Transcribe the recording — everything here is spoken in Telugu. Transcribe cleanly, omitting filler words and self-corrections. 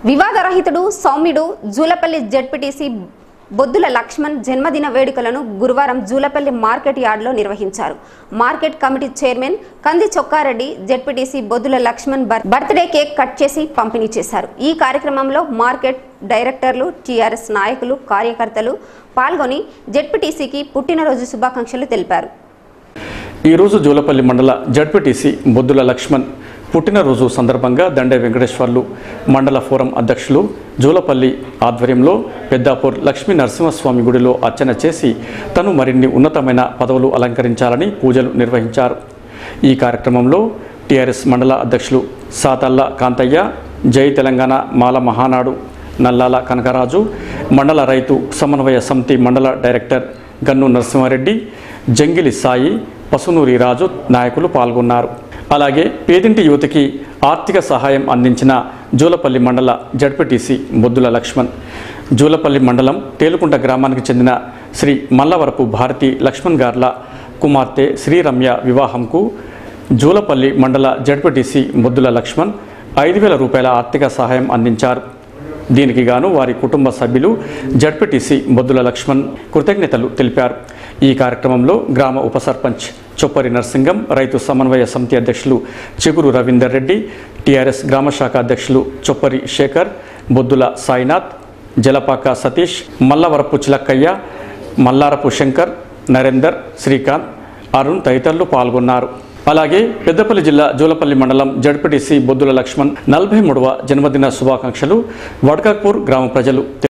వివాదరహితుడు సౌమ్యుడు జూలపల్లి జెడ్పీటీసీ బొద్దుల లక్ష్మణ్ జన్మదిన వేడుకలను గురువారం జూలపల్లి మార్కెట్ యార్డ్లో నిర్వహించారు. Market committee chairman Kandi Chokkareddy ZPTC Boddula Laxman birthday cake cut చేసి పంపిణీ చేశారు. ఈ కార్యక్రమంలో మార్కెట్ డైరెక్టర్లు, టీఆర్ఎస్ నాయకులు, కార్యకర్తలు పాల్గొని జెడ్పీటీసీకి పుట్టినరోజు శుభాకాంక్షలు తెలిపారు. ఈ రోజు జూలపల్లి మండల జెడ్పీటీసీ బొద్దుల లక్ష్మణ్ పుట్టినరోజు సందర్భంగా దండే వెంకటేశ్వర్లు మండల ఫోరం అధ్యక్షులు జూలపల్లి ఆధ్వర్యంలో పెద్దాపూర్ లక్ష్మీ నరసింహస్వామి గుడిలో అర్చన చేసి తను మరిన్ని ఉన్నతమైన పదవులు అలంకరించాలని పూజలు నిర్వహించారు. ఈ కార్యక్రమంలో టీఆర్ఎస్ మండల అధ్యక్షులు సాతల్ల కాంతయ్య, జై తెలంగాణ మాల మహానాడు నల్లాల కనకరాజు, మండల రైతు సమన్వయ సమితి మండల డైరెక్టర్ గన్ను నరసింహారెడ్డి, జంగిలి సాయి, పసునూరి రాజు నాయకులు పాల్గొన్నారు. అలాగే పేదింటి యువతికి ఆర్థిక సహాయం అందించిన జూలపల్లి మండల జడ్పీటీసీ బొద్దుల లక్ష్మణ్, జూలపల్లి మండలం తేలుకుంట గ్రామానికి చెందిన శ్రీ మల్లవరపు భారతి లక్ష్మణ్ గార్ల కుమార్తె శ్రీరమ్య వివాహంకు జూలపల్లి మండల జడ్పీటీసీ బొద్దుల లక్ష్మణ్ 5,000 రూపాయల ఆర్థిక సహాయం అందించారు. దీనికి గాను వారి కుటుంబ సభ్యులు జడ్పీటీసీ బొద్దుల లక్ష్మణ్ కృతజ్ఞతలు తెలిపారు. ఈ కార్యక్రమంలో గ్రామ ఉప సర్పంచ్ చొప్పరి నర్సింగం, రైతు సమన్వయ సమితి అధ్యక్షులు చిగురు రవీందర్ రెడ్డి, టీఆర్ఎస్ గ్రామ శాఖ అధ్యక్షులు చొప్పరి శేఖర్, బొద్దుల సాయినాథ్, జలపాక సతీష్, మల్లవరపు చిలక్కయ్య, మల్లారపు శంకర్, నరేందర్, శ్రీకాంత్, అరుణ్ తదితరులు పాల్గొన్నారు. అలాగే పెద్దపల్లి జిల్లా జూలపల్లి మండలం జడ్పీటీసీ బొద్దుల లక్ష్మణ్ 43వ జన్మదిన శుభాకాంక్షలు వడ్కాపూర్ గ్రామ ప్రజలు